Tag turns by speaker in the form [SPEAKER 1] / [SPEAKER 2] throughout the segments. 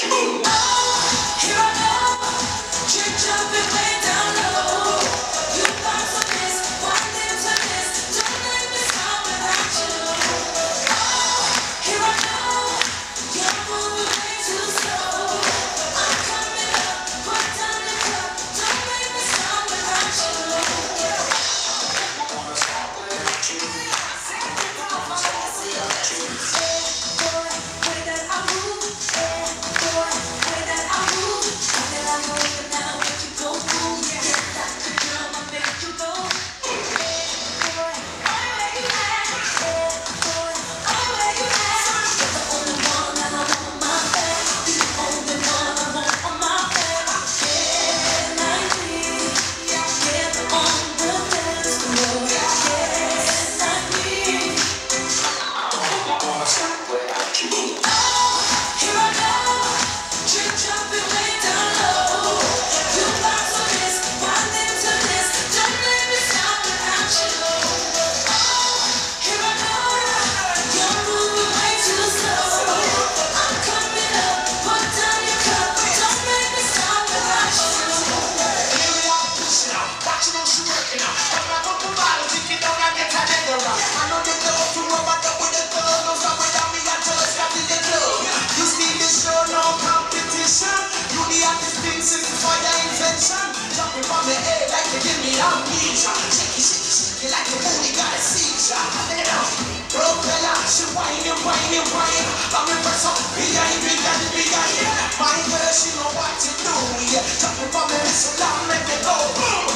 [SPEAKER 1] Jumping from the air like you give me amnesia. Shake it like your booty got a seizure. Propeller, she whining. I'm impressed, big my girl, she know what to do. Yeah, jumping from the missile, I'll make it go.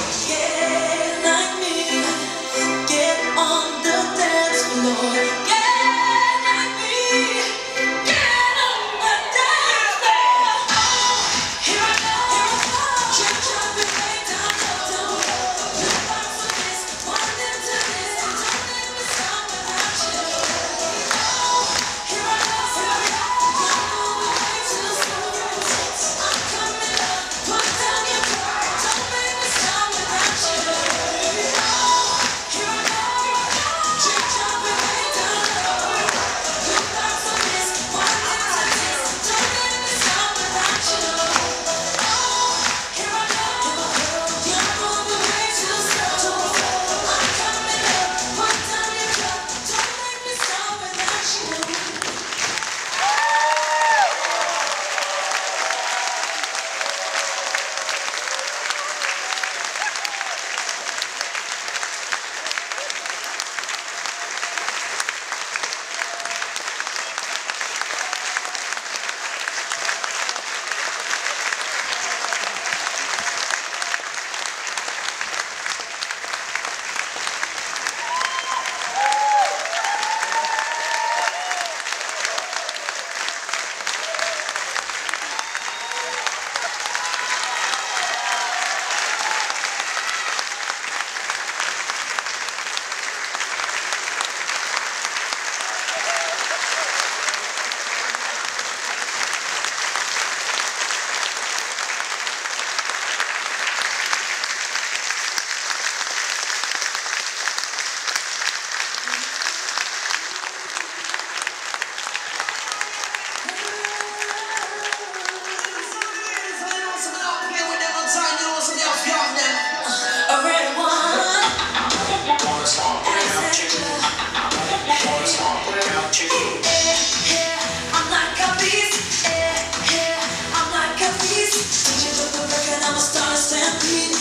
[SPEAKER 2] Get like me, get on the dance floor. Get like me, get on the dance floor. Here I go, jumping way down low. You bounce with this, one into this, don't let me stop without you. Here I go, you're moving way too slow. I'm coming up, put down your guard, don't make me stop without you. Here I go, jumping way down low. You bounce with this, one into this, don't let me stop without you. Here I go, you're moving way too slow. I'm coming up, put down your guard, don't make me stop without you. A red one. I'm like a beast. I'm like a beast. Did you look the record? I'm a star stampede.